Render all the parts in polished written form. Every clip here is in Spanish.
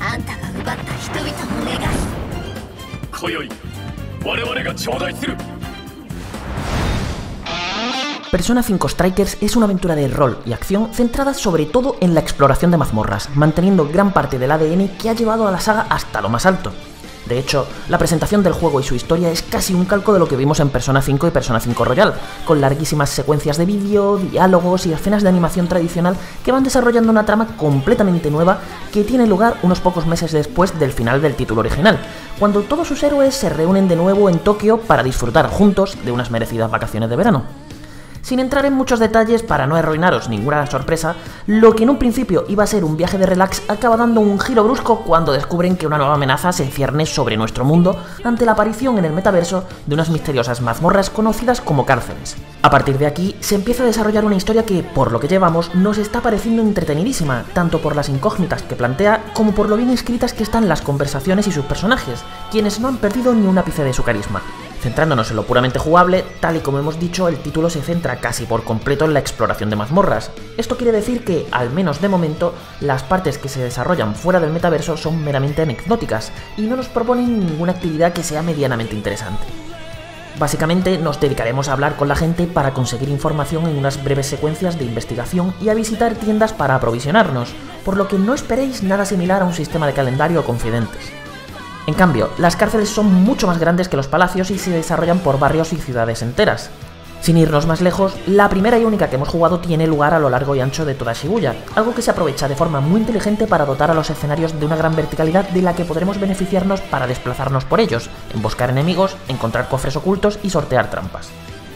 あんたが奪った人々の願い。 今宵我々が頂戴する。 Persona 5 Strikers es una aventura de rol y acción centrada sobre todo en la exploración de mazmorras, manteniendo gran parte del ADN que ha llevado a la saga hasta lo más alto. De hecho, la presentación del juego y su historia es casi un calco de lo que vimos en Persona 5 y Persona 5 Royal, con larguísimas secuencias de vídeo, diálogos y escenas de animación tradicional que van desarrollando una trama completamente nueva que tiene lugar unos pocos meses después del final del título original, cuando todos sus héroes se reúnen de nuevo en Tokio para disfrutar juntos de unas merecidas vacaciones de verano. Sin entrar en muchos detalles para no arruinaros ninguna sorpresa, lo que en un principio iba a ser un viaje de relax acaba dando un giro brusco cuando descubren que una nueva amenaza se cierne sobre nuestro mundo ante la aparición en el metaverso de unas misteriosas mazmorras conocidas como cárceles. A partir de aquí se empieza a desarrollar una historia que, por lo que llevamos, nos está pareciendo entretenidísima, tanto por las incógnitas que plantea como por lo bien escritas que están las conversaciones y sus personajes, quienes no han perdido ni un ápice de su carisma. Centrándonos en lo puramente jugable, tal y como hemos dicho, el título se centra casi por completo en la exploración de mazmorras. Esto quiere decir que, al menos de momento, las partes que se desarrollan fuera del metaverso son meramente anecdóticas y no nos proponen ninguna actividad que sea medianamente interesante. Básicamente nos dedicaremos a hablar con la gente para conseguir información en unas breves secuencias de investigación y a visitar tiendas para aprovisionarnos, por lo que no esperéis nada similar a un sistema de calendario o confidentes. En cambio, las cárceles son mucho más grandes que los palacios y se desarrollan por barrios y ciudades enteras. Sin irnos más lejos, la primera y única que hemos jugado tiene lugar a lo largo y ancho de toda Shibuya, algo que se aprovecha de forma muy inteligente para dotar a los escenarios de una gran verticalidad de la que podremos beneficiarnos para desplazarnos por ellos, emboscar enemigos, encontrar cofres ocultos y sortear trampas.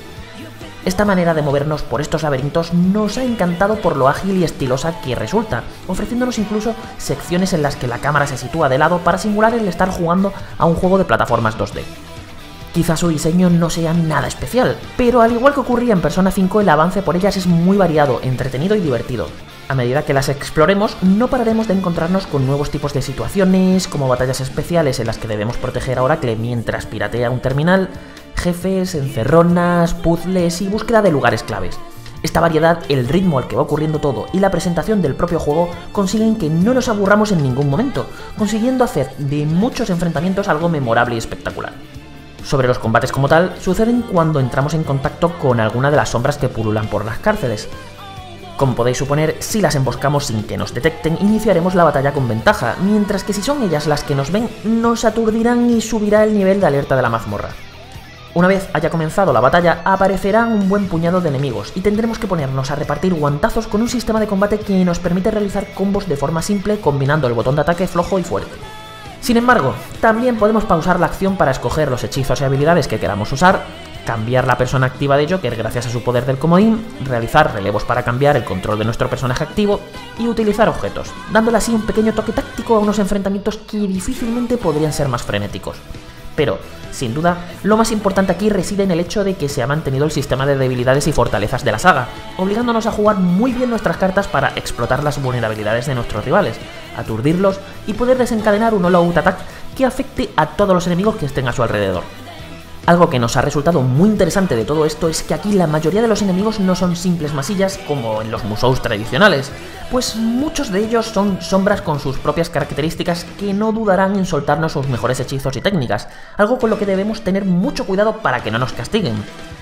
Esta manera de movernos por estos laberintos nos ha encantado por lo ágil y estilosa que resulta, ofreciéndonos incluso secciones en las que la cámara se sitúa de lado para simular el estar jugando a un juego de plataformas 2D. Quizás su diseño no sea nada especial, pero al igual que ocurría en Persona 5, el avance por ellas es muy variado, entretenido y divertido. A medida que las exploremos, no pararemos de encontrarnos con nuevos tipos de situaciones, como batallas especiales en las que debemos proteger a Oracle mientras piratea un terminal, jefes, encerronas, puzzles y búsqueda de lugares claves. Esta variedad, el ritmo al que va ocurriendo todo y la presentación del propio juego consiguen que no nos aburramos en ningún momento, consiguiendo hacer de muchos enfrentamientos algo memorable y espectacular. Sobre los combates como tal, suceden cuando entramos en contacto con alguna de las sombras que pululan por las cárceles. Como podéis suponer, si las emboscamos sin que nos detecten, iniciaremos la batalla con ventaja, mientras que si son ellas las que nos ven, nos aturdirán y subirá el nivel de alerta de la mazmorra. Una vez haya comenzado la batalla, aparecerán un buen puñado de enemigos y tendremos que ponernos a repartir guantazos con un sistema de combate que nos permite realizar combos de forma simple combinando el botón de ataque flojo y fuerte. Sin embargo, también podemos pausar la acción para escoger los hechizos y habilidades que queramos usar, cambiar la persona activa de Joker gracias a su poder del comodín, realizar relevos para cambiar el control de nuestro personaje activo y utilizar objetos, dándole así un pequeño toque táctico a unos enfrentamientos que difícilmente podrían ser más frenéticos. Pero, sin duda, lo más importante aquí reside en el hecho de que se ha mantenido el sistema de debilidades y fortalezas de la saga, obligándonos a jugar muy bien nuestras cartas para explotar las vulnerabilidades de nuestros rivales, aturdirlos y poder desencadenar un all-out attack que afecte a todos los enemigos que estén a su alrededor. Algo que nos ha resultado muy interesante de todo esto es que aquí la mayoría de los enemigos no son simples masillas como en los Musous tradicionales, pues muchos de ellos son sombras con sus propias características que no dudarán en soltarnos sus mejores hechizos y técnicas, algo con lo que debemos tener mucho cuidado para que no nos castiguen.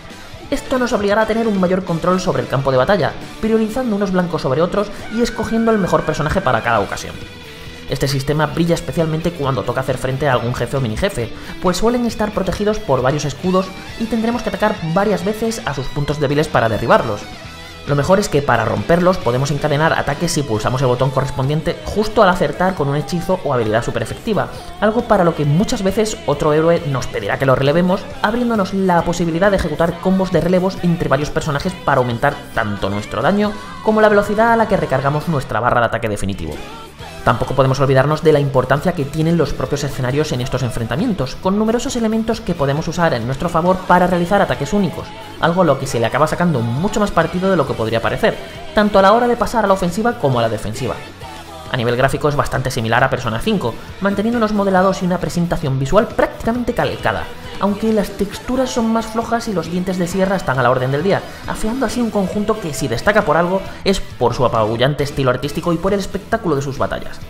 Esto nos obligará a tener un mayor control sobre el campo de batalla, priorizando unos blancos sobre otros y escogiendo el mejor personaje para cada ocasión. Este sistema brilla especialmente cuando toca hacer frente a algún jefe o mini-jefe, pues suelen estar protegidos por varios escudos y tendremos que atacar varias veces a sus puntos débiles para derribarlos. Lo mejor es que para romperlos podemos encadenar ataques si pulsamos el botón correspondiente justo al acertar con un hechizo o habilidad super efectiva, algo para lo que muchas veces otro héroe nos pedirá que lo relevemos, abriéndonos la posibilidad de ejecutar combos de relevos entre varios personajes para aumentar tanto nuestro daño como la velocidad a la que recargamos nuestra barra de ataque definitivo. Tampoco podemos olvidarnos de la importancia que tienen los propios escenarios en estos enfrentamientos, con numerosos elementos que podemos usar en nuestro favor para realizar ataques únicos, algo a lo que se le acaba sacando mucho más partido de lo que podría parecer, tanto a la hora de pasar a la ofensiva como a la defensiva. A nivel gráfico es bastante similar a Persona 5, manteniendo unos modelados y una presentación visual prácticamente calcada, aunque las texturas son más flojas y los dientes de sierra están a la orden del día, afeando así un conjunto que si destaca por algo es por su apabullante estilo artístico y por el espectáculo de sus batallas.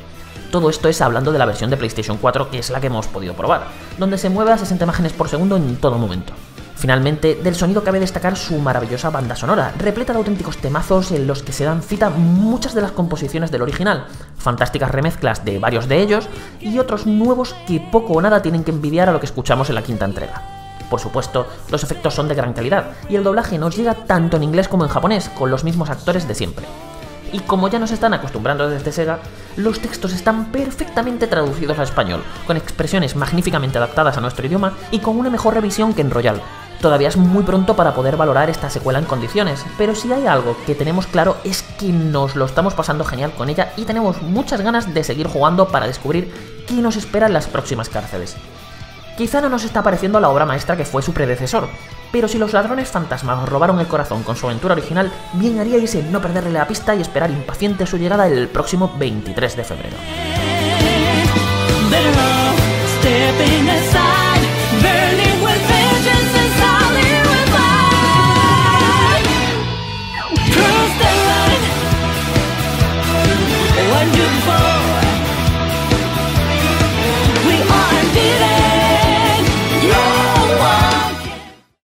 Todo esto es hablando de la versión de PlayStation 4, que es la que hemos podido probar, donde se mueve a 60 imágenes por segundo en todo momento. Finalmente, del sonido cabe destacar su maravillosa banda sonora, repleta de auténticos temazos en los que se dan cita muchas de las composiciones del original, fantásticas remezclas de varios de ellos y otros nuevos que poco o nada tienen que envidiar a lo que escuchamos en la quinta entrega. Por supuesto, los efectos son de gran calidad y el doblaje nos llega tanto en inglés como en japonés, con los mismos actores de siempre. Y como ya nos están acostumbrando desde Sega, los textos están perfectamente traducidos al español, con expresiones magníficamente adaptadas a nuestro idioma y con una mejor revisión que en Royal. Todavía es muy pronto para poder valorar esta secuela en condiciones, pero si hay algo que tenemos claro es que nos lo estamos pasando genial con ella y tenemos muchas ganas de seguir jugando para descubrir qué nos espera en las próximas cárceles. Quizá no nos está pareciendo la obra maestra que fue su predecesor, pero si los ladrones fantasmas os robaron el corazón con su aventura original, bien haríais en no perderle la pista y esperar impaciente su llegada el próximo 23 de febrero.